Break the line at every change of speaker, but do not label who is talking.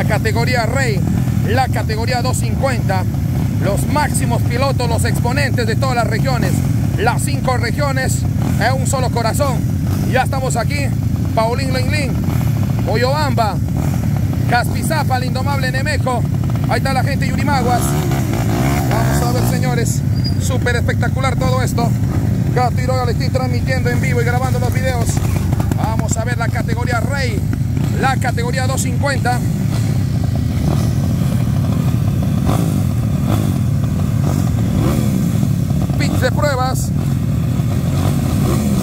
la categoría Rey, la categoría 250, los máximos pilotos, los exponentes de todas las regiones, las 5 regiones en un solo corazón. Ya estamos aquí, Paulín Lenglín, Oyobamba, Caspizapa, el indomable Nemeco. Ahí está la gente de Yurimaguas. Vamos a ver, señores, súper espectacular todo esto. Gato y Roga le estoy transmitiendo en vivo y grabando los videos. Vamos a ver la categoría Rey, la categoría 250. Pits de pruebas.